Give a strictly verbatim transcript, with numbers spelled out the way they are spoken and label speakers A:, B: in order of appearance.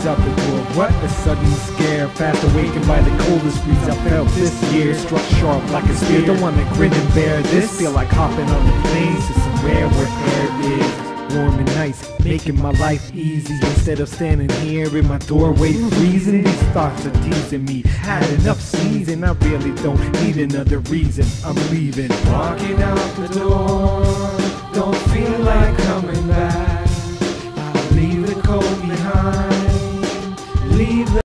A: out the door. What a sudden scare, fast awakened by the coldest breeze I felt this year. Struck sharp like a spear, don't wanna grin and bear this. Feel like hopping on the planes to somewhere where air is warm and nice, making my life easy. Instead of standing here in my doorway freezing, these thoughts are teasing me. Had enough sneezing, I really don't need another reason. I'm leaving.
B: Walking out the door, don't feel like coming back. I'll leave the cold behind, leave the